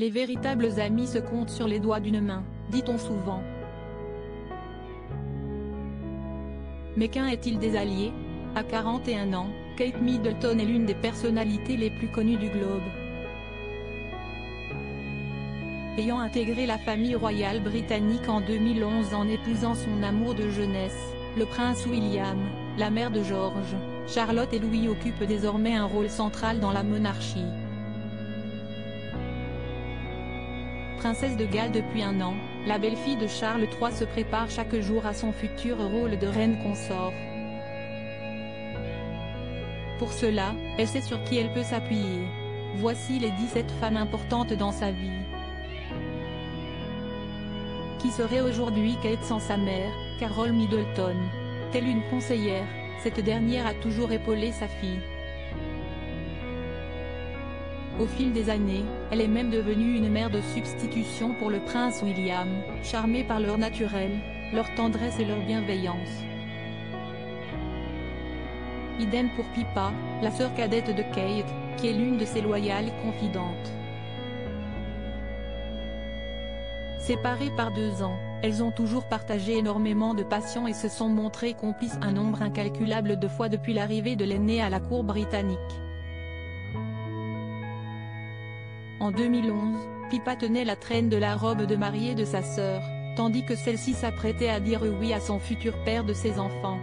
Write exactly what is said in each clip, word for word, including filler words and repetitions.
Les véritables amis se comptent sur les doigts d'une main, dit-on souvent. Mais qu'un est-il des alliés? À quarante et un ans, Kate Middleton est l'une des personnalités les plus connues du globe. Ayant intégré la famille royale britannique en deux mille onze en épousant son amour de jeunesse, le prince William, la mère de George, Charlotte et Louis occupent désormais un rôle central dans la monarchie. Princesse de Galles depuis un an, la belle-fille de Charles trois se prépare chaque jour à son futur rôle de reine consort. Pour cela, elle sait sur qui elle peut s'appuyer. Voici les dix-sept femmes importantes dans sa vie. Qui serait aujourd'hui Kate sans sa mère, Carole Middleton? Telle une conseillère, cette dernière a toujours épaulé sa fille. Au fil des années, elle est même devenue une mère de substitution pour le prince William, charmée par leur naturel, leur tendresse et leur bienveillance. Idem pour Pippa, la sœur cadette de Kate, qui est l'une de ses loyales confidentes. Séparées par deux ans, elles ont toujours partagé énormément de passion et se sont montrées complices un nombre incalculable de fois depuis l'arrivée de l'aînée à la cour britannique. En deux mille onze, Pippa tenait la traîne de la robe de mariée de sa sœur, tandis que celle-ci s'apprêtait à dire oui à son futur père de ses enfants.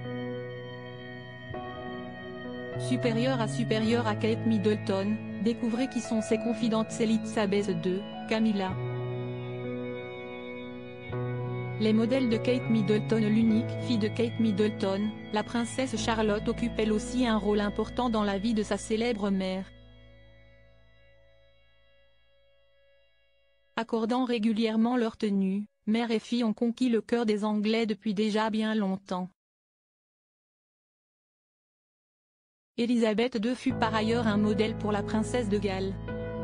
Supérieure à supérieure à Kate Middleton, découvrez qui sont ses confidentes Elizabeth deux, Camilla. Les modèles de Kate Middleton. L'unique fille de Kate Middleton, la princesse Charlotte occupe elle aussi un rôle important dans la vie de sa célèbre mère. Accordant régulièrement leur tenue, mère et fille ont conquis le cœur des Anglais depuis déjà bien longtemps. Élisabeth deux fut par ailleurs un modèle pour la princesse de Galles.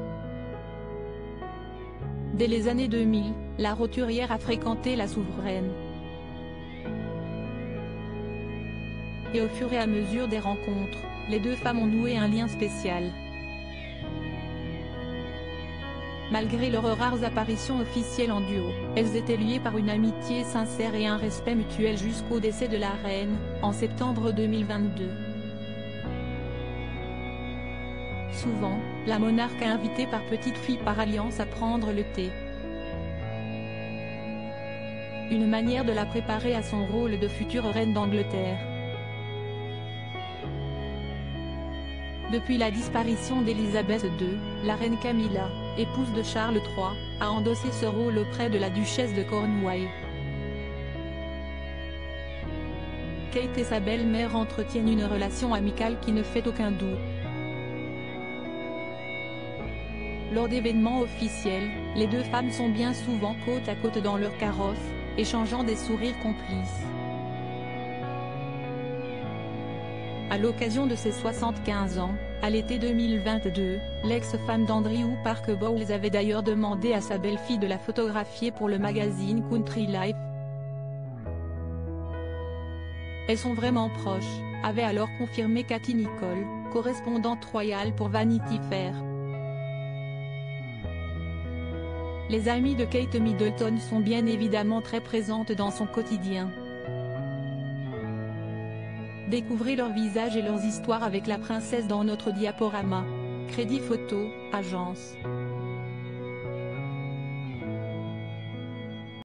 Dès les années deux mille, la roturière a fréquenté la souveraine. Et au fur et à mesure des rencontres, les deux femmes ont noué un lien spécial. Malgré leurs rares apparitions officielles en duo, elles étaient liées par une amitié sincère et un respect mutuel jusqu'au décès de la reine, en septembre deux mille vingt-deux. Souvent, la monarque a invité par petite fille par alliance à prendre le thé. Une manière de la préparer à son rôle de future reine d'Angleterre. Depuis la disparition d'Élisabeth deux, la reine Camilla, épouse de Charles trois, a endossé ce rôle auprès de la duchesse de Cornouailles. Kate et sa belle-mère entretiennent une relation amicale qui ne fait aucun doute. Lors d'événements officiels, les deux femmes sont bien souvent côte à côte dans leur carrosse, échangeant des sourires complices. À l'occasion de ses soixante-quinze ans, à l'été deux mille vingt-deux, l'ex-femme d'Andrew Parker Bowles avait d'ailleurs demandé à sa belle-fille de la photographier pour le magazine Country Life. Elles sont vraiment proches, avait alors confirmé Katie Nicole, correspondante royale pour Vanity Fair. Les amies de Kate Middleton sont bien évidemment très présentes dans son quotidien. Découvrez leurs visages et leurs histoires avec la princesse dans notre diaporama. Crédit photo, agence.